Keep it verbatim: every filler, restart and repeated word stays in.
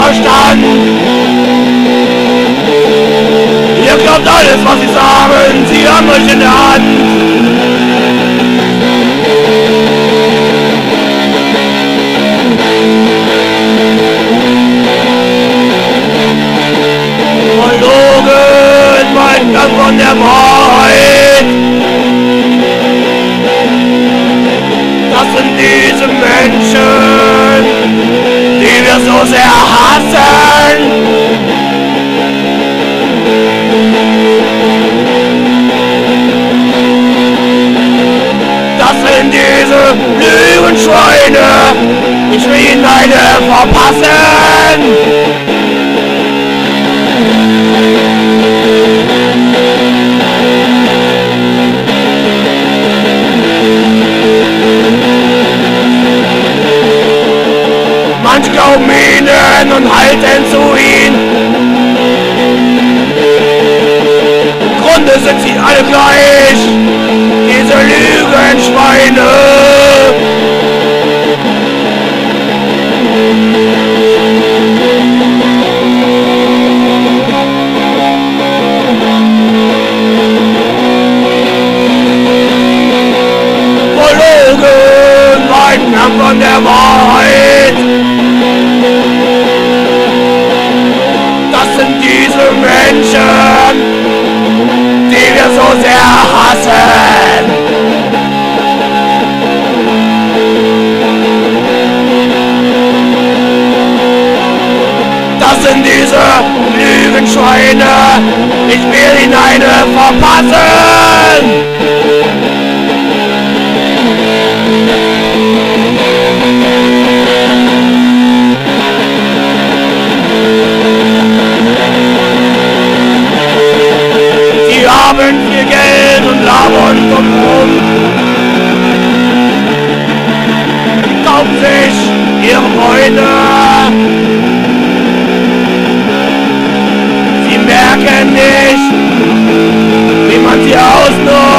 Verstand. Ihr glaubt alles, was sie sagen, sie haben euch in der Hand. Verlogen, weit weg von der Wahrheit. Das sind diese Menschen, die wir so sehr hassen. Das sind diese Lügenschweine, ich will ihnen eine verpassen. Manche glauben ihnen und halten zu ihnen. Im Grunde sind sie alle gleich, diese Lügenschweine. Verlogen, weit fern von der Wahrheit. Das sind diese Menschen, die wir so sehr hassen. Das sind diese Lügenschweine, ich will ihnen eine verpassen. Sie haben viel Geld und labern drumherum. Kaufen sich ihre Freunde. Sie merken nicht, wie man sie ausnutzt.